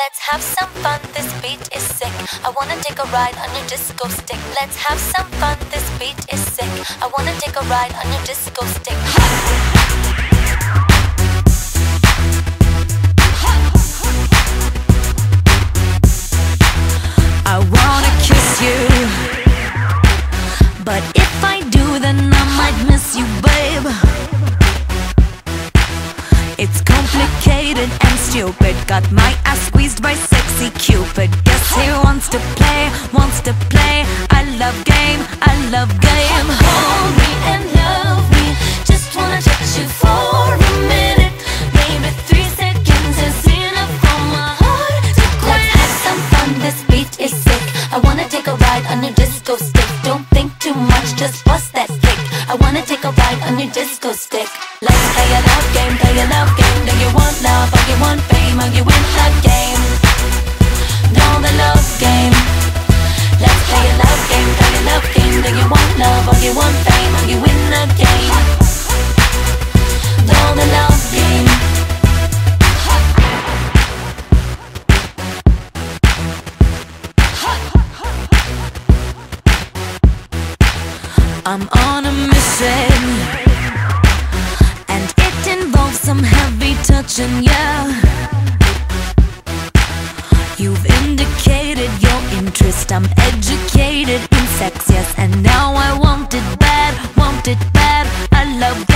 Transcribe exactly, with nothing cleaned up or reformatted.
Let's have some fun, this beat is sick. I wanna take a ride on your disco stick. Let's have some fun, this beat is sick. I wanna take a ride on your disco stick. I wanna kiss you, but if I do then I might miss you, babe. It's complicated and stupid. Got my ass squeezed by sexy Cupid. Guess he wants to play, wants to play. I love game, I love game. Hold me and love me. Just wanna touch you for a minute. Maybe three seconds is enough for my heart to quit. Let's have some fun, this beat is sick. I wanna take a ride on your disco stick. Don't think too much, just bust that kick. I wanna take a ride on your disco stick. Let's play a love game, play a love game. Do you want love or you want fame? Or you win the game? Know the love game. Let's play a love game, play a love game. Do you want love or you want fame? Or you win the game? Know the love game. I'm on a mission, and it involves some heavy touching, yeah. You've indicated your interest. I'm educated in sex, yes. And now I want it bad, want it bad. I love